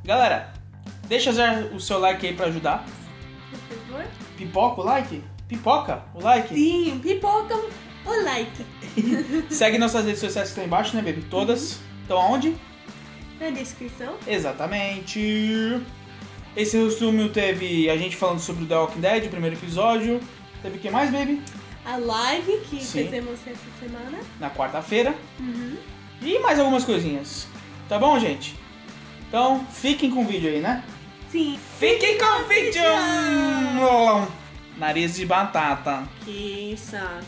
Galera, deixa já o seu like aí pra ajudar. Por favor. Pipoca o like? Pipoca o like? Sim, pipoca o like. Segue nossas redes sociais que estão embaixo, né, baby? Todas. Estão aonde? Na descrição. Exatamente. Esse resumo teve a gente falando sobre o The Walking Dead, o primeiro episódio. Teve o que mais, baby? A live que Sim. fizemos essa semana. Na quarta-feira. Uhum. E mais algumas coisinhas. Tá bom, gente? Então, fiquem com o vídeo aí, né? Sim. Fiquem com o vídeo! Nariz de batata. Que saco.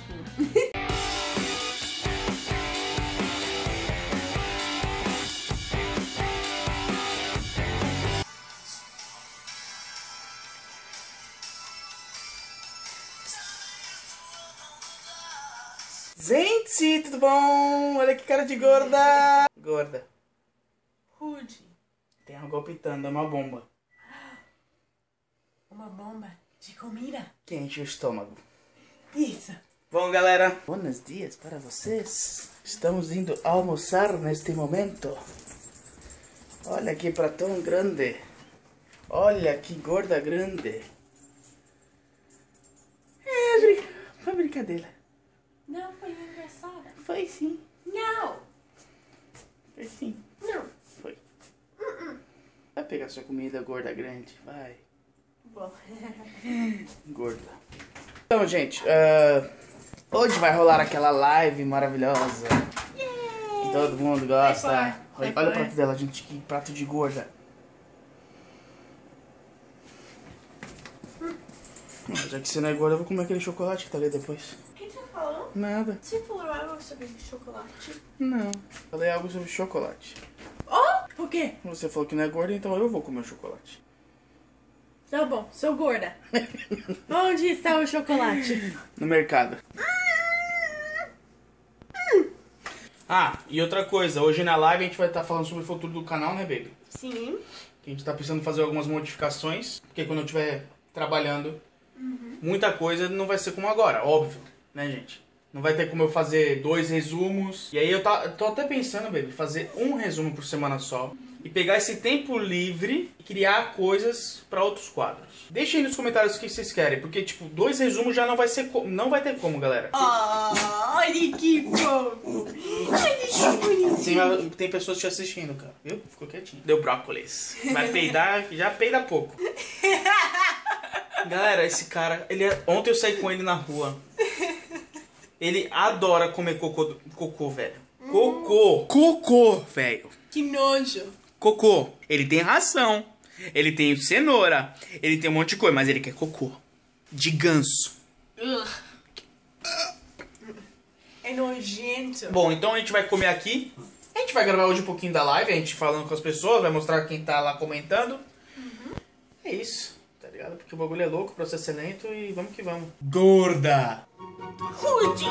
Gente, tudo bom? Olha que cara de gorda! Gorda. Rude. Tem algo palpitando, é uma bomba. Uma bomba de comida. Que enche o estômago. Isso. Bom, galera, buenos dias para vocês. Estamos indo almoçar neste momento. Olha que pratão grande. Olha que gorda grande. Foi brincadeira. Não foi engraçada. Foi sim. Não. Foi sim. Não. Foi. Vai pegar sua comida, gorda grande. Vai. Bom. Gorda. Então, gente, hoje vai rolar aquela live maravilhosa. Que todo mundo gosta. Vai Olha o fora. prato dela, gente. Que prato de gorda. Já que você não é gorda, eu vou comer aquele chocolate que tá ali depois. O que você falou? Nada. Você falou algo sobre chocolate? Não. Falei algo sobre chocolate. Oh! O quê? Você falou que não é gorda, então eu vou comer o chocolate. Tá bom, sou gorda. Onde está o chocolate? No mercado. Ah, e outra coisa. Hoje na live a gente vai estar falando sobre o futuro do canal, né, baby? Sim. Que a gente tá precisando fazer algumas modificações. Porque quando eu estiver trabalhando, muita coisa não vai ser como agora, óbvio, né, gente? Não vai ter como eu fazer 2 resumos. E aí eu tô até pensando, baby, fazer um resumo por semana só. E pegar esse tempo livre e criar coisas pra outros quadros. Deixem aí nos comentários o que vocês querem. Porque, tipo, 2 resumos já não vai ser não vai ter como, galera. Olha que fofo. Olha que bonitinho. Tem pessoas te assistindo, cara. Viu? Ficou quietinho. Deu brócolis. Vai peidar, já peida pouco. Galera, esse cara, ontem eu saí com ele na rua. Ele adora comer cocô, velho. Cocô, velho. Que nojo. Cocô. Ele tem ração. Ele tem cenoura. Ele tem um monte de coisa, mas ele quer cocô. De ganso. É nojento. Bom, então a gente vai comer aqui. A gente vai gravar hoje um pouquinho da live, a gente falando com as pessoas, vai mostrar quem tá lá comentando. É isso, tá ligado? Porque o bagulho é louco, o processo é lento e vamos que vamos. Gorda! Rude.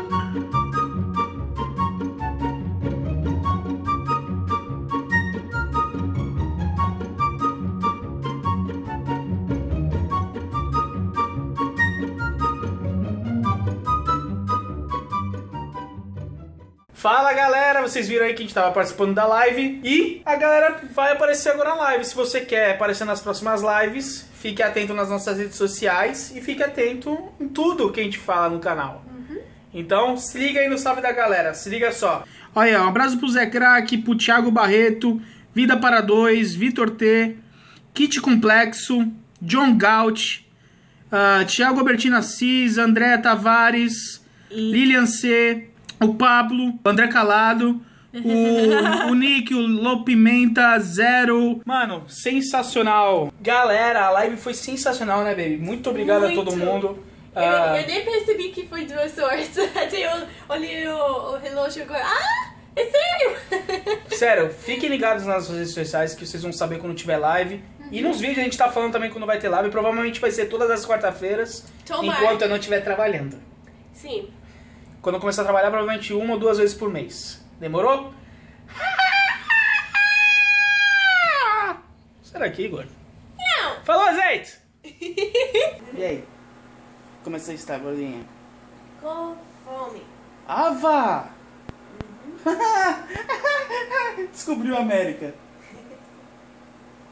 Fala galera, vocês viram aí que a gente tava participando da live e a galera vai aparecer agora na live. Se você quer aparecer nas próximas lives, fique atento nas nossas redes sociais e fique atento em tudo que a gente fala no canal. Então se liga aí no salve da galera, se liga só. Olha, um abraço pro Zé Crack, pro Thiago Barreto, Vida para 2, Vitor T, Kit Complexo, John Gaut, Thiago Albertino Assis, André Tavares, Lilian C, o Pablo, o André Calado, o Nick, o Lô Pimenta, Zero. Mano, sensacional. Galera, a live foi sensacional, né, baby? Muito obrigado a todo mundo. Eu nem percebi que foi 2 horas. Até eu olhei o relógio agora. Ah, é sério? Sério, fiquem ligados nas redes sociais que vocês vão saber quando tiver live. E nos vídeos a gente tá falando também quando vai ter live. Provavelmente vai ser todas as quarta-feiras, Tomara. enquanto eu não estiver trabalhando. Sim. Quando eu começar a trabalhar, provavelmente 1 ou 2 vezes por mês. Demorou? Será aqui, Igor? Não. Falou, azeite! E aí? Como você está, gordinha? Com fome. Ava! Descobriu a América.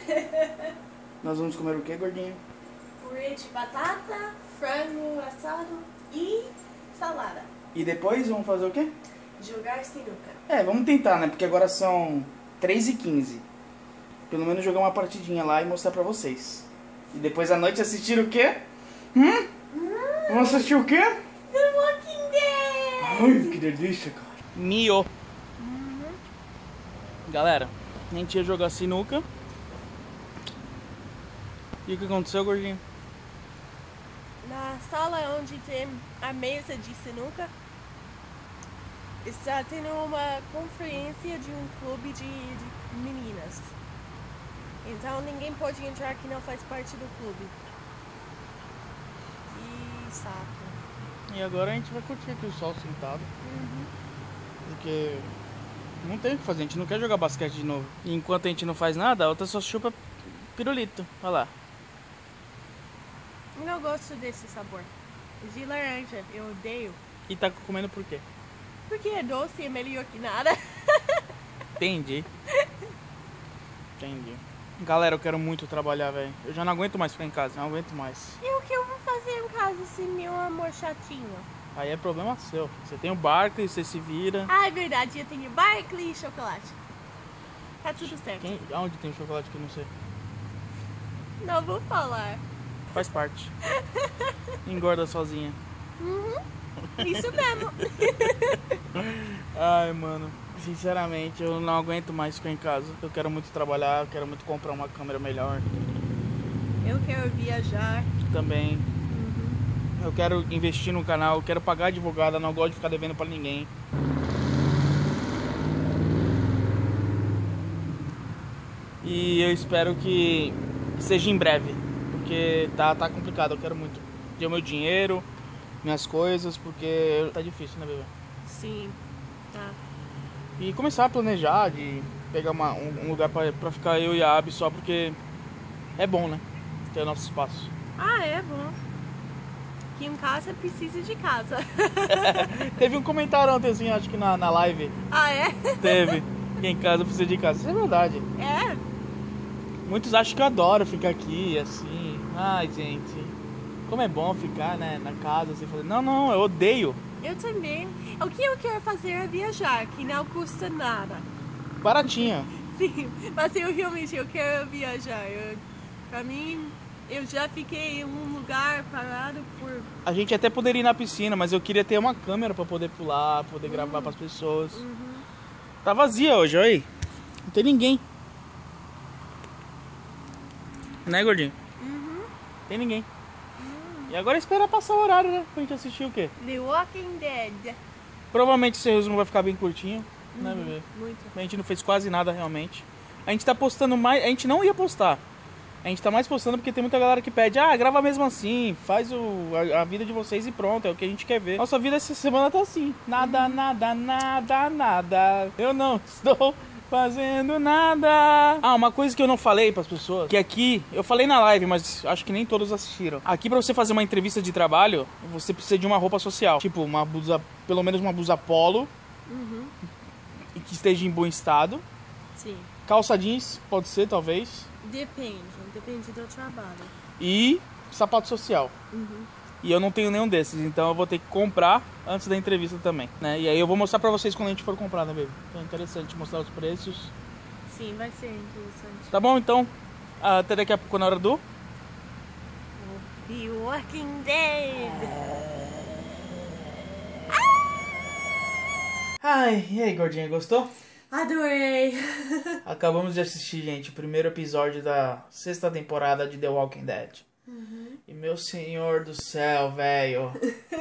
Nós vamos comer o que, gordinho? Purê de batata, frango assado e salada. E depois vamos fazer o quê? Jogar sinuca. Vamos tentar, né? Porque agora são 3h15. Pelo menos jogar uma partidinha lá e mostrar pra vocês. E depois à noite assistir o quê? Vamos assistir o quê? The Walking Dead! Ai, que delícia, cara. Mio. Galera, a gente ia jogar sinuca. E o que aconteceu, gordinho? Na sala onde tem a mesa de sinuca, está tendo uma conferência de um clube de meninas. Então ninguém pode entrar que não faz parte do clube. Que saco. E agora a gente vai curtir aqui o sol sentado. Porque não tem o que fazer, a gente não quer jogar basquete de novo. E enquanto a gente não faz nada, a outra só chupa pirulito. Olha lá. Eu não gosto desse sabor. De laranja, eu odeio. E tá comendo por quê? Porque é doce e é melhor que nada. Entendi. Galera, eu quero muito trabalhar, velho. Eu já não aguento mais ficar em casa, não aguento mais. E o que eu vou fazer em casa se meu amor chatinho? Aí é problema seu. Você tem o Barkley, você se vira. Ah, é verdade, eu tenho Barkley e chocolate. Tá tudo certo. Aonde tem o chocolate que eu não sei? Não vou falar. Faz parte. Engorda sozinha. Isso mesmo. Ai, mano. Sinceramente, eu não aguento mais ficar em casa. Eu quero muito trabalhar, eu quero muito comprar uma câmera melhor. Eu quero viajar. Também. Eu quero investir no canal, eu quero pagar advogada, não gosto de ficar devendo pra ninguém. E eu espero que seja em breve, porque tá complicado, eu quero muito ter o meu dinheiro, minhas coisas, porque tá difícil, né, bebê? Sim, tá. E começar a planejar, de pegar um lugar pra ficar eu e a Abby só, porque é bom, né? Ter o nosso espaço. Ah, é bom. Que em casa precisa de casa. Teve um comentário ontem, assim, acho que na live. Ah, é? Teve. Que em casa precisa de casa. Isso é verdade. É? Muitos acham que eu adoro ficar aqui, assim. Ai, gente. Como é bom ficar, né, na casa, assim, fazer. Não, eu odeio. Eu também. O que eu quero fazer é viajar, que não custa nada. Baratinha. Sim, mas eu realmente quero viajar. Pra mim, eu já fiquei em um lugar parado por... A gente até poderia ir na piscina, mas eu queria ter uma câmera pra poder pular, poder gravar pras pessoas. Tá vazia hoje, olha aí. Não tem ninguém. Né, gordinho? Tem ninguém. E agora é esperar passar o horário, né? Pra gente assistir o quê? The Walking Dead. Provavelmente esse resumo vai ficar bem curtinho, né, bebê? Muito. A gente não fez quase nada realmente. A gente tá postando mais. A gente não ia postar. A gente tá mais postando porque tem muita galera que pede, grava mesmo assim, faz a vida de vocês e pronto, é o que a gente quer ver. Nossa vida essa semana tá assim. Nada. Eu não estou fazendo nada. Uma coisa que eu não falei pras pessoas, que aqui, eu falei na live, mas acho que nem todos assistiram. Aqui pra você fazer uma entrevista de trabalho, você precisa de uma roupa social. Tipo, uma blusa, pelo menos uma blusa polo, e que esteja em bom estado. Sim. Calça jeans, pode ser, talvez. Depende do trabalho. E sapato social. E eu não tenho nenhum desses, então eu vou ter que comprar antes da entrevista também, né? E aí eu vou mostrar pra vocês quando a gente for comprar, né, baby? Então é interessante mostrar os preços. Sim, vai ser interessante. Tá bom, então, até daqui a pouco na hora do... The Walking Dead. Ai, e aí, gordinha, gostou? Adorei. Acabamos de assistir, gente, o primeiro episódio da 6ª temporada de The Walking Dead. E meu senhor do céu, velho.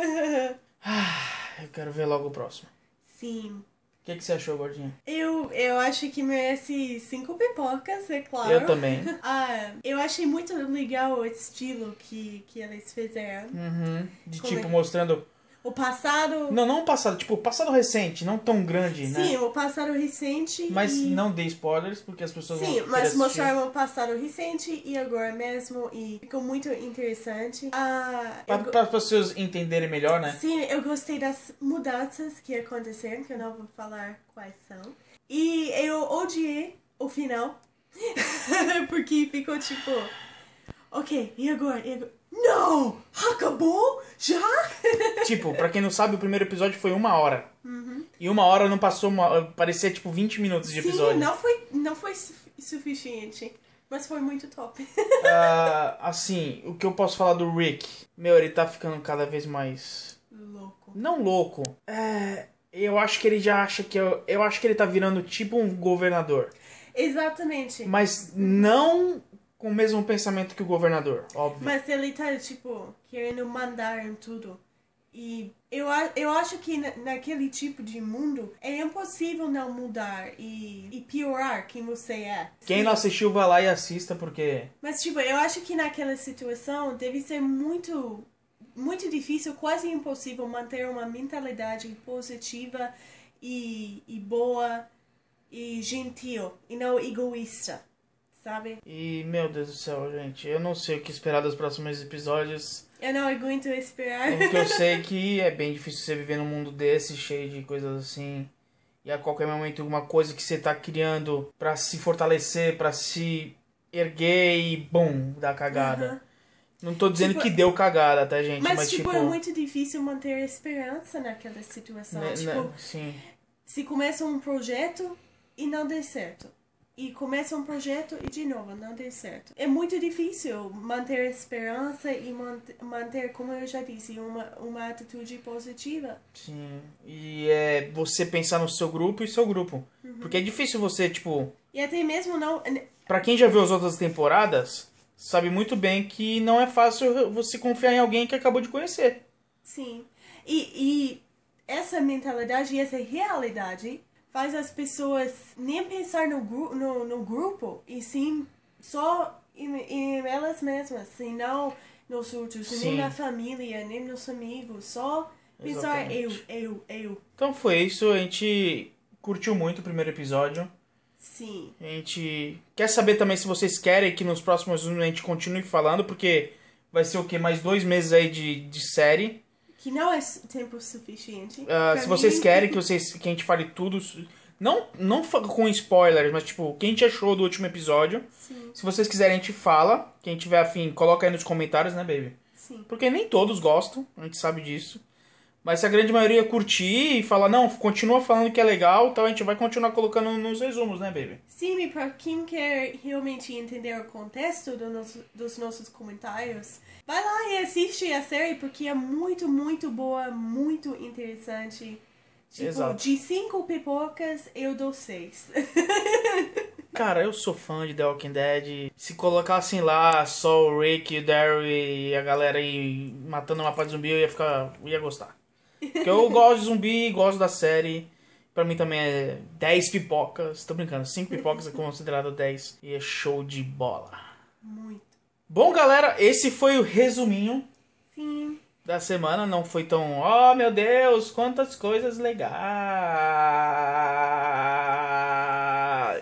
Eu quero ver logo o próximo. Sim. O que você achou, gordinha? Eu acho que merece 5 pipocas, é claro. Eu também. Eu achei muito legal o estilo que eles fizeram. De Como tipo, é? mostrando... O passado... Não o passado, tipo, o passado recente, não tão grande, né? Sim, o passado recente. Mas não dê spoilers, porque as pessoas vão Sim, querer mas assistir. mostraram o passado recente e agora mesmo. E ficou muito interessante. Para as pessoas entenderem melhor, né? Sim, eu gostei das mudanças que aconteceram, que eu não vou falar quais são. E eu odiei o final. porque ficou tipo... Ok, e agora? Não! Acabou? Já? Tipo, pra quem não sabe, o primeiro episódio foi 1 hora. E 1 hora não passou, parecia tipo 20 minutos de episódio. Sim, não foi suficiente. Mas foi muito top. Assim, o que eu posso falar do Rick? Meu, ele tá ficando cada vez mais... Louco. Não louco. Eu acho que ele já acha que... Eu acho que ele tá virando tipo um governador. Exatamente. Mas não com o mesmo pensamento que o governador, óbvio. Mas ele tá, tipo, querendo mandar em tudo. E eu acho que naquele tipo de mundo é impossível não mudar e piorar quem você é. Quem não assistiu, vai lá e assista, porque... Mas, tipo, eu acho que naquela situação deve ser muito, muito difícil, quase impossível manter uma mentalidade positiva e boa e gentil e não egoísta, sabe? E, meu Deus do céu, gente, eu não sei o que esperar dos próximos episódios. Eu não aguento esperar. O que eu sei é que é bem difícil você viver num mundo desse, cheio de coisas assim. E a qualquer momento alguma coisa que você tá criando pra se fortalecer, pra se erguer e bum, dá cagada. Não tô dizendo Tipo, que deu cagada, tá, gente? Mas tipo, é muito difícil manter a esperança naquela situação. Sim. Se começa um projeto e não dê certo. E começa um projeto e de novo não dê certo. É muito difícil manter a esperança e manter, como eu já disse, uma atitude positiva. Sim. E é você pensar no seu grupo e seu grupo. Porque é difícil você, tipo... E até mesmo não... Pra quem já viu as outras temporadas, sabe muito bem que não é fácil você confiar em alguém que acabou de conhecer. Sim. E essa mentalidade e essa realidade faz as pessoas nem pensar no grupo, e sim só em elas mesmas, e não nos outros, nem na família, nem nos amigos, só pensar eu. Então foi isso, a gente curtiu muito o primeiro episódio. Sim. A gente quer saber também se vocês querem que nos próximos a gente continue falando, porque vai ser o quê? Mais 2 meses aí de série. Que não é tempo suficiente. Se vocês querem que a gente fale tudo, não com spoilers, mas tipo, o que a gente achou do último episódio. Sim. Se vocês quiserem, a gente fala. Quem tiver afim, coloca aí nos comentários, né, baby? Sim. Porque nem todos gostam, a gente sabe disso. Mas se a grande maioria curtir e falar, não, continua falando que é legal, então a gente vai continuar colocando nos resumos, né, baby? Sim, e para quem quer realmente entender o contexto dos nossos comentários, vai lá e assiste a série, porque é muito, muito boa, muito interessante. Tipo, Exato. De 5 pipocas, eu dou 6. Cara, eu sou fã de The Walking Dead. Se colocassem lá só o Rick, o Daryl e a galera aí matando uma parte de zumbi, eu ia gostar. Porque eu gosto de zumbi, gosto da série. Pra mim também é 10 pipocas. Tô brincando, 5 pipocas é considerado 10. E é show de bola. Muito. Bom, galera, esse foi o resuminho Sim. da semana. Não foi tão... Oh, meu Deus, quantas coisas legais.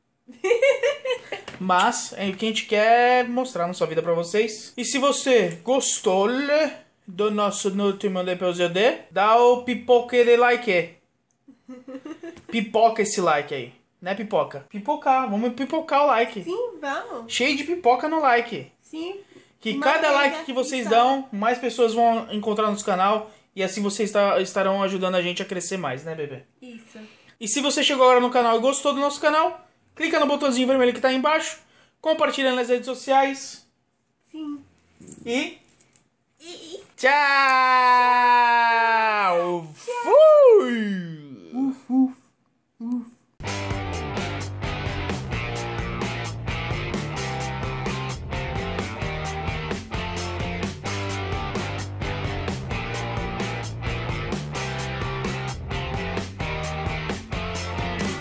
Mas é o que a gente quer mostrar na sua vida pra vocês. E se você gostou do nosso último episódio, dá o pipoca de like. Pipoca esse like aí. Né, pipoca? Pipocar. Vamos pipocar o like. Sim, vamos. Cheio de pipoca no like. Sim. Que cada like que vocês dão, mais pessoas vão encontrar no nosso canal. E assim vocês estarão ajudando a gente a crescer mais, né, bebê? Isso. E se você chegou agora no canal e gostou do nosso canal, clica no botãozinho vermelho que tá aí embaixo. Compartilha nas redes sociais. Sim. E... tchau!